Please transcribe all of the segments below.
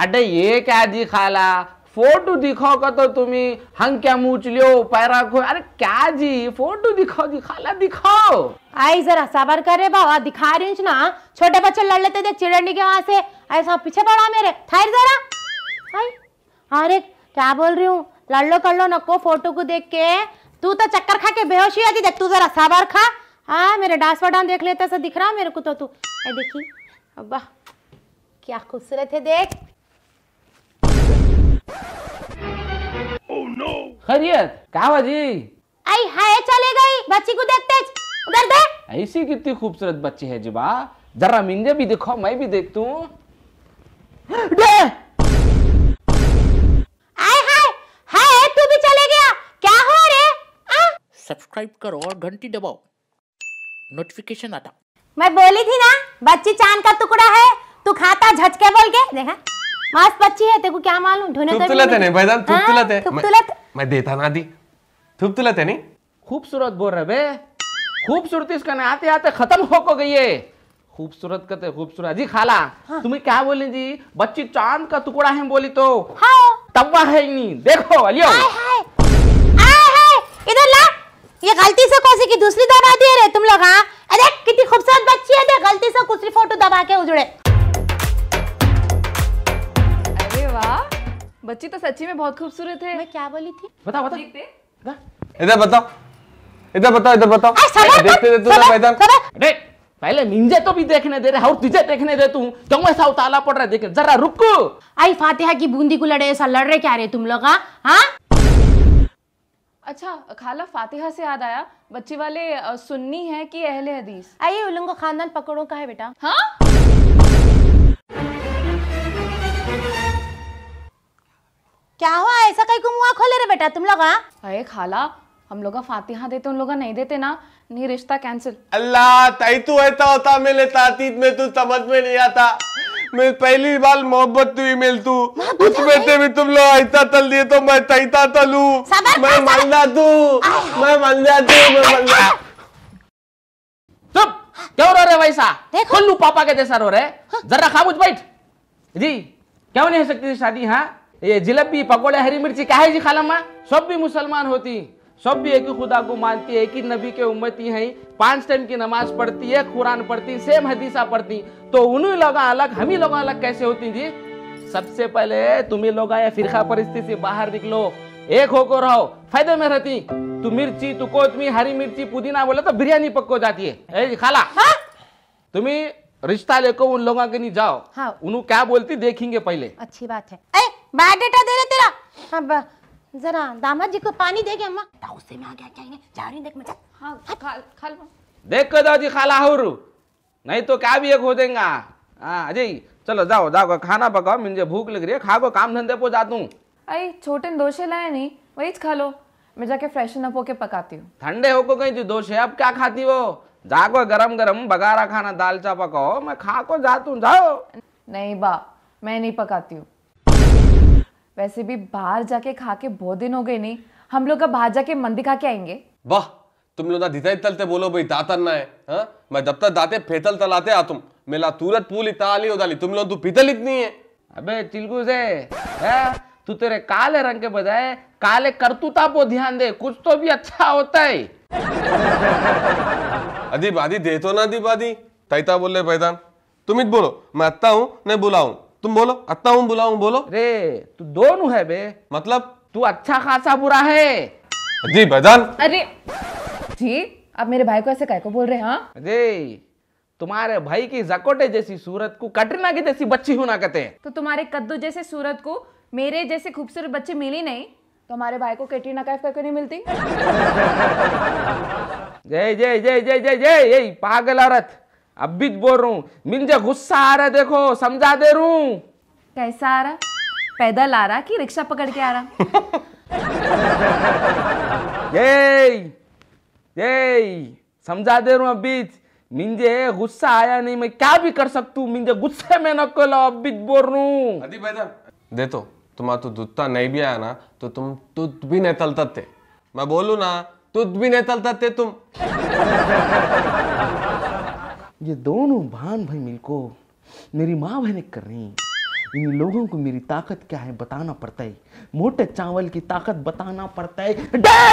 अरे ये क्या दिखाला, फोटो दिखाओ का तो तुम्हें हंग क्या मूछ लियो पैरा को। अरे क्या जी, फोटो दिखाओ दिखाला दिखाओ। आई जरा सबर करे बाबा, दिखा रही हूँ ना, छोटे बच्चे लड़ लेते थे चिड़ंडी के वहां से, ऐसा पीछे पड़ा मेरे, थार जरा। आई अरे क्या बोल रही हूँ, लड़ लो कर लो नको फोटो को देख के, तू तो चक्कर खा के बेहोश ही आती, देख तू जरा सबर खा। हाँ मेरे डांस पठान देख लेता ऐसा दिख रहा मेरे को तो तू। देखी अब्बा क्या खूबसूरत है देख। Oh no! खैरियत क्या बाजी? आई हाय चले गई, बच्ची को देखते उधर दे। ऐसी कितनी खूबसूरत बच्ची है जीबा, जरा मुझे भी दिखाओ, मैं भी देखतू। आय हाय हाय तू भी चले गया, क्या हो रे? सब्सक्राइब करो और घंटी दबाओ, नोटिफिकेशन आता। मैं बोली थी ना बच्ची चांद का टुकड़ा है, तू खाता झटके बोल के देखा। मस्त बच्ची है, तेरे को क्या मालूम, ढूंढे थुपतुलत है नहीं भाईजान, थुपतुलत है। थुपतुलत मैं देता ना दी, थुपतुलत है नहीं। खूबसूरत बोल रहे बे, खूबसूरती इसका ना आते आते खत्म हो गई है। खूबसूरत कहते खूबसूरत जी खाला। हाँ। तुम्हें क्या बोली जी, बच्ची चांद का टुकड़ा है बोली तो हाँ। तवा है ही नहीं, देखो अलियो। आय हाय इधर ला, ये गलती से कौसी की दूसरी दबा दिए रे तुम लोग। हाँ अरे कितनी खूबसूरत बच्ची है, देख गलती से दूसरी फोटो दबा के उजड़े। अरे वाह, बच्ची तो सच्ची में बहुत खूबसूरत है। मैं क्या बोली थी? बताओ बताओ, इधर बताओ, इधर बताओ, इधर बताओ। देखते थे तू ना भाईजान। अरे पहले मिंजे तो भी देखने दे रहे और तुझे देखने दे, तू क्यों ऐसा उताला पड़ रहा है, देख जरा रुक। आई फातिहा की बूंदी को लड़े ऐसा लड़ रहे क्या रे तुम लोग? हाँ अच्छा खाला, फातिहा से याद आया, बच्ची वाले सुन्नी है कि अहले हदीस? आइए उन लोगों का खानदान पकड़ों का है बेटा। हाँ क्या हुआ, ऐसा कहीं को मुंह खोले रे बेटा तुम लोग? हाँ अरे खाला, हम लोग फातिहा देते उन लोग नहीं देते ना, नहीं रिश्ता कैंसिल। अल्लाह ताई तू ऐसा होता मेरे तातीत में, तू समझ में नहीं आता। मैं पहली बार मोहब्बत तू ईमेल तू उसमें से भी तुम लोग ऐसा तल दिए तो मैं तैता तलू। मैं मलदा तू, मैं मलदा तू, मैं मलदा। चुप, क्यों रो रहे वैसा? कोल्लू पापा के जैसा रो रहे, जरा खामोश बैठ जी। क्यों नहीं हो सकती थी शादी? हाँ ये जलेबी पकोड़े हरी मिर्ची क्या है जी खाला माँ? सब भी मुसलमान होती, सब भी एक ही खुदा को मानती है, एक ही नबी के उम्मती हैं, 5 टाइम की नमाज पढ़ती है, कुरान पढ़ती, सेम हदीसा पढ़ती, तो उन्हीं लोग अलग हम ही लोग अलग कैसे होती जी? सबसे पहले तुम ही लोग आए फिरका परिस्थिति से बाहर निकलो, एक होकर रहो, फायदे में रहती। तू मिर्ची, तू कोतमीर, हरी मिर्ची, पुदीना बोले तो बिरयानी पक्को जाती है। खाला तुम्हें रिश्ता लेकर उन लोगों के नहीं जाओ। हाँ। उन्होंने क्या बोलती देखेंगे पहले। अच्छी बात है। बायोडाटा दे रहे तेरा। हाँ जरा दामाद जी को पानी देगे अम्मा। से में आ गया क्या, जा रही देख मचा। हाँ खाल देख कर जाओ जी खाला हुरू, नहीं तो क्या भी एक हो देगा। हाँ अजय चलो जाओ जाओ खाना पकाओ, मुझे भूख लग रही है, खा को काम धंधे पे जाता हूँ। अरे छोटे दोषे लाए नहीं, वही खा लो, मैं जाके फ्रेशन अप होके पकाती हूँ। ठंडे होको कहीं जो दोष है, अब क्या खाती हो? जाको गरम गरम बगारा खाना दाल चा पकाओ, मैं खा को जाता हूँ, जाओ। नहीं बा, मैं नहीं पकाती हूँ। वैसे भी बाहर जाके खा के बहुत दिन हो गए, नहीं हम लोग का बाहर जाके मंदी खा के आएंगे। वाह तुम लोग ना दिताई तलते बोलो भाई दातर ना है। हाँ मैं जब तक दाते फेतल तलाते आ तुम मेला तुरत पूली ताली उदाली, तुम लोग तू पीतल इतनी है। अबे चिलगू से तू तेरे काले रंग के बजाय काले करतूता पे ध्यान दे, कुछ तो भी अच्छा होता है। अदी बादी दे तो ना दी बादी तैता बोल रहे भाईजान, तुम ही बोलो मैं अत्ता हूँ नहीं बुलाऊं, तुम बोलो अत्ता हूँ बुलाऊं बोलो। रे तू दोनों है बे, मतलब तू अच्छा खासा बुरा है जी भाईजान। अरे जी आप मेरे भाई को ऐसे काय को बोल रहे हैं? हाँ अरे तुम्हारे भाई की जकोटे जैसी सूरत को कटरीना की जैसी बच्ची होना कहते हैं। तो तुम्हारे कद्दू जैसे सूरत को मेरे जैसे खूबसूरत बच्चे मिली नहीं, तो हमारे भाई को कैटरीना कैफ करके नहीं मिलती। जय जय जय जय जय जय यही पागल औरत, अब भी बोल रहा हूँ, मुझे गुस्सा आ रहा है, देखो समझा दे रहा हूँ। कैसा आ रहा? पैदल आ रहा कि रिक्शा पकड़ के आ रहा? जय जय समझा दे रहा हूँ, अभी मुझे गुस्सा आया नहीं, मैं क्या भी कर सकता हूँ, मुझे गुस्से में न करो, अभी बोल रहा हूँ। अदी भाईजान दे तो तुम्हारा तो दूधता नहीं भी आया ना तो तुम दूध भी नहीं तलता थे, मैं बोलू ना दूध भी नहीं तलता थे तुम। ये दोनों भान भाई मिलको मेरी माँ बहन कर रही, इन लोगों को मेरी ताकत क्या है बताना पड़ता है, मोटे चावल की ताकत बताना पड़ता है।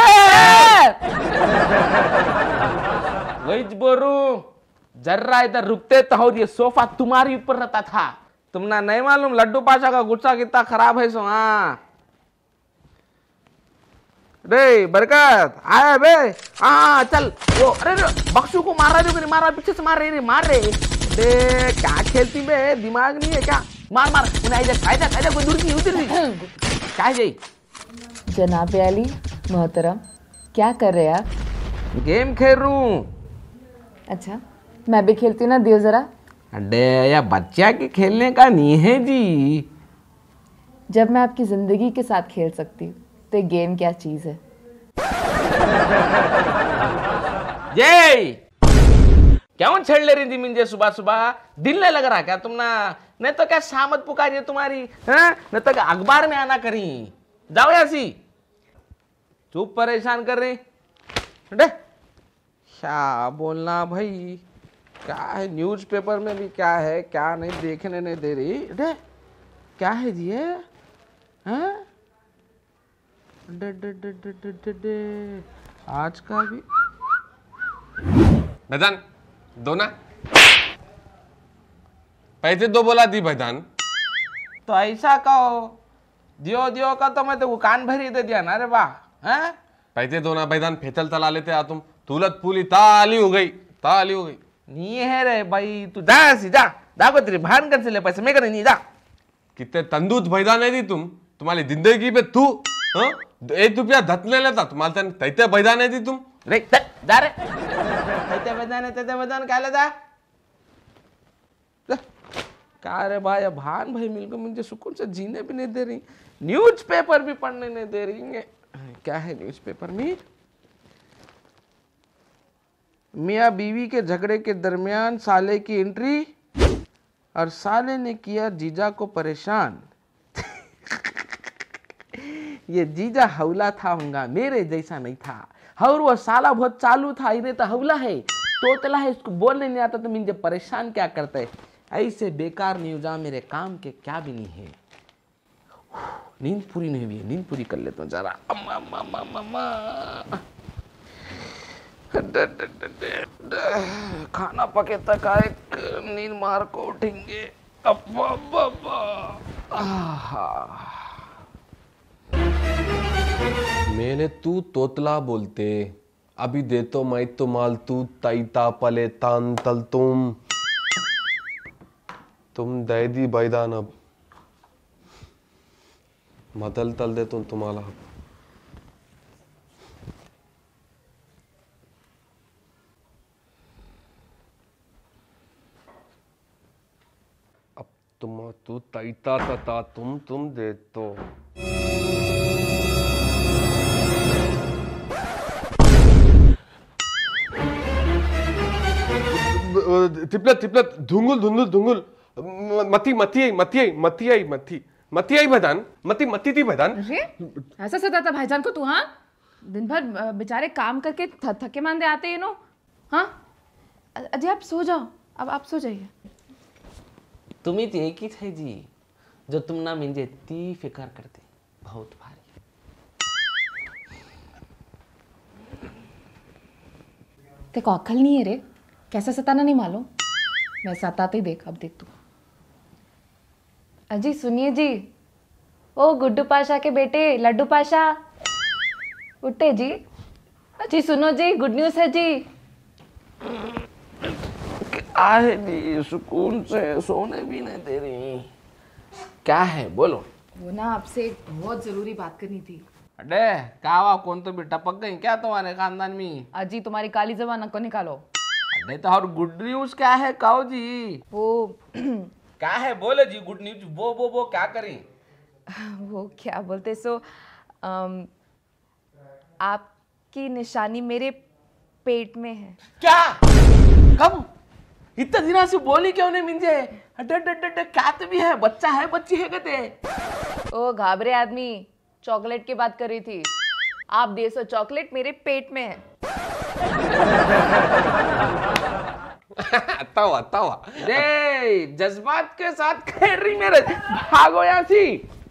वही बोलू, जर्रा इधर रुकते तो हो, ये सोफा तुम्हारे ऊपर रहता था। तुमना नहीं मालूम लड्डू पाशा का गुस्सा कितना खराब है सो। हाँ रे बरकत आया बे। हाँ चल वो, अरे बक्सू को मार रहा है, मार पीछे से मार रहे, मार रहे। अरे क्या खेलती बे, दिमाग नहीं है क्या? मार मार कायदा कोई दूर की उधर क्या जाई। जनाब अली मोहतरम, क्या कर रहे हैं आप? गेम खेल रू। अच्छा, मैं भी खेलती हूँ ना, दियो जरा। अरे या बच्चा के खेलने का नहीं है जी। जब मैं आपकी जिंदगी के साथ खेल सकती हूँ तो ये गेम क्या चीज है? ये क्यों छेड़ ले रही थी मुझे सुबह सुबह? दिल नहीं लग रहा क्या तुम ना? नहीं तो क्या शामत पुकारी तुम्हारी, हाँ? नहीं तो क्या अखबार में आना करी? जाओ ऐसी चुप परेशान कर रही। क्या बोलना भाई, क्या है न्यूज़पेपर में भी क्या है क्या नहीं देखने नहीं दे रही। डे क्या है जी ये, हाँ? डे आज का भी भाईजान दो ना, पैसे दो बोला दी भाईजान। तो ऐसा कहो, दियो दियो का तो मैं तो कान भरी दे दिया ना रे वाह। हैं पैसे दो ना भाईजान, फेचल चला लेते आ तुम। तुलत पुली ताली हो गई, ताली हो गई। नहीं है रे भाई, तू जा सी जा, दाखो तेरी भान कर से ले पैसे, मैं करे नहीं जा। कितने तंदूत भाईजान है दी तुम, तुम्हारी जिंदगी पे तू, हाँ? 1 रुपया धत ले लेता तुम्हारे तैते भाईजान है दी तुम। रे जा रे, तैते बजान क्या लेता क्या रे भाई? भान भाई मिलकर मुझे सुकून से जीने भी नहीं दे रही, न्यूज़पेपर भी पढ़ने नहीं दे रही है। क्या है न्यूज़पेपर में? मियाँ बीवी के झगड़े के दरमियान साले की एंट्री और साले ने किया जीजा को परेशान। ये जीजा हौला था होगा, मेरे जैसा नहीं था। और वो साला बहुत चालू था, इन्हें तो हौला है, तोतला है, इसको बोलने नहीं आता तो मुझे परेशान क्या करता है। ऐसे बेकार न्यूज़ा मेरे काम के क्या भी नहीं है। नींद पूरी नहीं हुई है, नींद पूरी कर लेता हूँ जरा। अम्मा अम्मा अम्मा खाना पके तक आए, नींद मार को उठेंगे। अब्बा अब्बा मेले तू तोतला बोलते, अभी दे तो मैं तो माल तू तैता पले तान तल तुम दे दी बैदान, अब मदल तल दे तुम तुम्हारा। अब तुम तू तैता तता तुम दे तो। तिपलत धुंगुल धुंगुल धुंगुल मती आई भैदान, मती थी भैदान। अरे ऐसा सताता भाईजान को तू? हाँ, दिन भर बेचारे काम करके थके मांदे आते हैं नो। हाँ अजय आप सो जाओ, अब आप सो जाइए। तुम्ही ती एक ही थे जी जो तुम ना मुझे इतनी फिक्र करते, बहुत भारी। तेको अक्ल नहीं है रे, कैसा सताना नहीं मालूम? मैं सताते ही देख, अब देख तू। अजी सुनिए जी, ओ गुड्डू पाशा के बेटे लड्डू पाशा, उठे जी। अजी सुनो जी, गुड न्यूज़ है जी। आहे जी, सुकून से सोने भी नहीं दे रही। क्या है बोलो? वो ना आपसे एक बहुत जरूरी बात करनी थी। अरे कावा कौन तो भी टपक गई क्या तुम्हारे खानदान में? अजी तुम्हारी काली जबान को निकालो। अरे तो और गुड न्यूज क्या है कहो जी? वो क्या है बोले जी गुड न्यूज? वो क्या करें? वो क्या बोलते सो आपकी निशानी मेरे पेट में है। क्या? कब? इतना दिनों से बोली क्यों नहीं मुझे? क्या तो भी है, बच्चा है बच्ची है कहते? ओ घाबरे आदमी, चॉकलेट की बात कर रही थी। आप देसो चॉकलेट मेरे पेट में है। तवा तवा रे जज्बात के साथ खेल रही मेरे, भागो यहाँ से।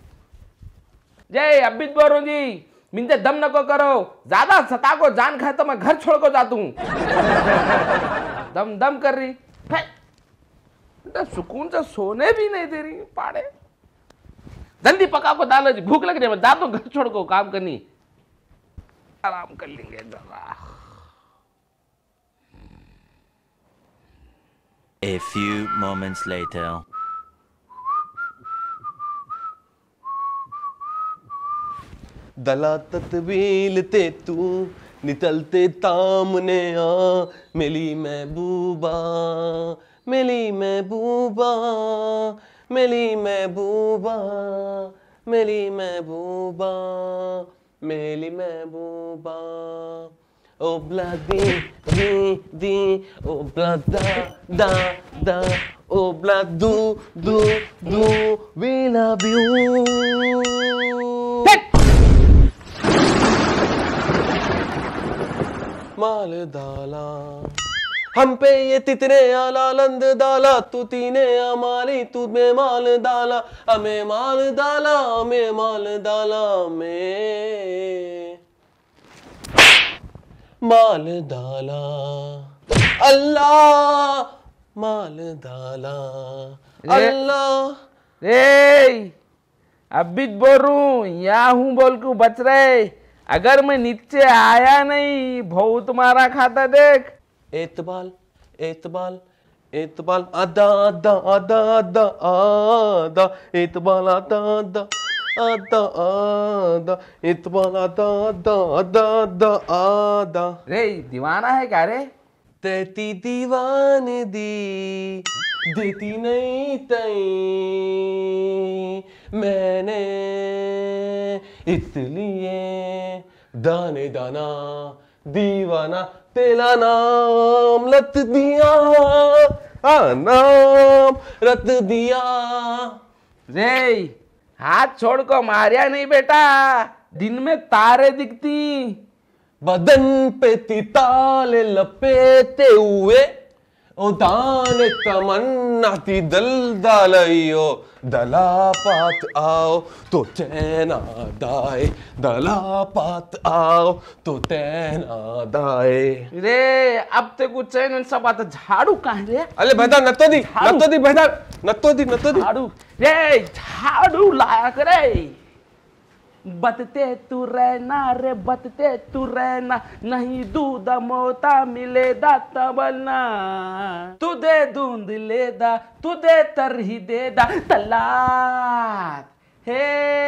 जय अबित बोरो जी, मिनते दम नको करो, ज्यादा सता को जान खाए तो मैं घर छोड़ को जाता हूँ। दम दम कर रही, सुकून से सोने भी नहीं दे रही पाड़े। जल्दी पका को डालो जी, भूख लग रही है, मैं जाता हूँ घर छोड़ को काम करनी, आराम कर लेंगे जरा। A few moments later. दला तत्वील ते तू निकलते तामने आ, मिली महबूबा, मिली महबूबा, मिली महबूबा, मिली महबूबा, मिली महबूबा। ओ ब्लडी दी ओ ब्लदा दा दा ओ ब्लडू दू दू वी लव यू। माल दाला हम पे ये तितने आला लंद दाला, तू तीने हमारी तुम्हें माल दाला, हमें माल दाला, हमें माल दाला, में माल दाला, अल्लाह माल दाला, अल्लाह। रे अबित बोल रू, यहाँ हूँ बोल के बच रहे, अगर मैं नीचे आया नहीं बहुत मारा खाता देख। एतबाल एतबाल एतबाल आदा आदा आदा आदा आदा एतबाल आदा आदा आदा आदा एतबाल आदा आदा आदा आदा आदा। रे दीवाना है क्या रे? तेती दीवान दी देती नहीं तई, मैंने इसलिए दाने दाना दीवाना तेला नाम लत दिया, नाम रत दिया। रे हाथ छोड़ को मारिया नहीं बेटा, दिन में तारे दिखती, बदन पे तिताले लपेटे हुए, ओ दाने तमन्ना थी दल दालियो, दलापात आओ तो चैन दाए, दलापात आओ तो चैन दाए। रे अब ते कुछ चैन सब आता, झाड़ू कहाँ रे? अरे बेटा नत्तो दी बेटा, नत्तो दी झाड़ू रे, झाड़ू लाया करे। बतते तू रहना रे, बतते तू रहना, नहीं दूध मोता मिलेदा तबलना, तू दे दूंद लेदा, तू दे तरही देदा, तलाक हे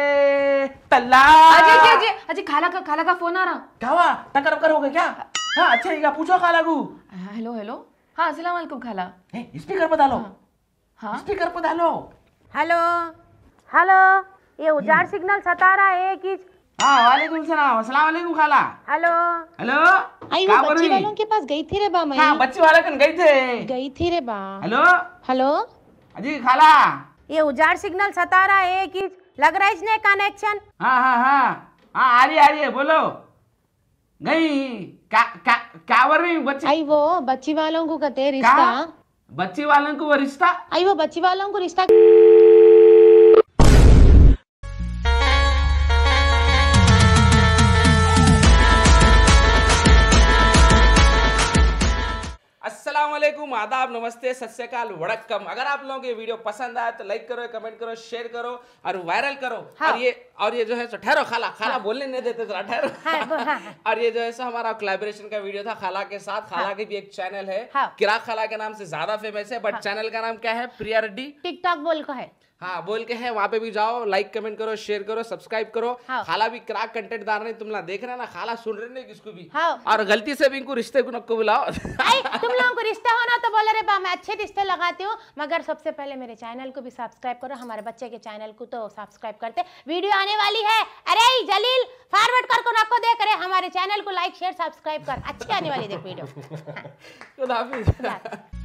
तलाक। अजय अजय खाला का फोन आ रहा। क्या हुआ? टक्कर वक्कर हो गई क्या? हाँ अच्छा क्या पूछो खाला को। हेलो हेलो, हाँ अस्सलाम वालेकुम खाला। स्पीकर पे डालो। हाँ स्पीकर पे डालो। हेलो हेलो, ये उजाड़ सिग्नल सता रहा है कि? हाँ वालेकुम सलाम, अस्सलाम वालेकुम खाला। हेलो हेलो आई वो बच्ची वालों के पास गई थी रे बा मैं। हाँ बच्ची वाले कन गई थी रे बा। हेलो हेलो अजी खाला, ये उजाड़ सिग्नल सता रहा है कि? लग रहा है इसने कनेक्शन। हाँ हाँ हाँ हाँ आ रही है बोलो। गई क्या बोल रही बच्ची? आई वो बच्ची वालों को कहते रिश्ता। बच्ची वालों को वो रिश्ता? आई वो बच्ची वालों को रिश्ता। अस्सलामुअलैकुम, आदाब, नमस्ते, सत श्री अकाल, वड़क्कम। अगर आप लोगों को ये वीडियो पसंद आया तो लाइक करो, कमेंट करो, शेयर करो और वायरल करो। हाँ। और ये जो है ठहरो खाला बोलने नहीं देते जरा ठहरो। हाँ। और ये जो है हमारा कोलैबोरेशन का वीडियो था खाला के साथ। खाला की भी एक चैनल है, किराक खाला के नाम से ज्यादा फेमस है, बट चैनल का नाम क्या है? प्रिया रेड्डी टिकटॉक बोल का है। हाँ बोल के है, वहां पे भी जाओ, लाइक कमेंट करो, शेयर करो, सब्सक्राइब करो। हाँ। खाला भी क्राक कंटेंट दार नहीं, तुम लोग देख रहे ना, खाला सुन रहे नहीं किसको भी। हाँ। और गलती से भी इनको रिश्ते को नको बुलाओ। तुम लोगों को रिश्ता होना तो बोले रे बा मैं अच्छे रिश्ते लगाती हूँ, मगर सबसे पहले मेरे चैनल को भी सब्सक्राइब करो, हमारे बच्चे के चैनल को तो सब्सक्राइब करते। वीडियो आने वाली है, अरे जलील फॉरवर्ड कर को नको देख रहे, हमारे चैनल को लाइक शेयर सब्सक्राइब कर, अच्छी आने वाली देख वीडियो। खुदा हाफिज।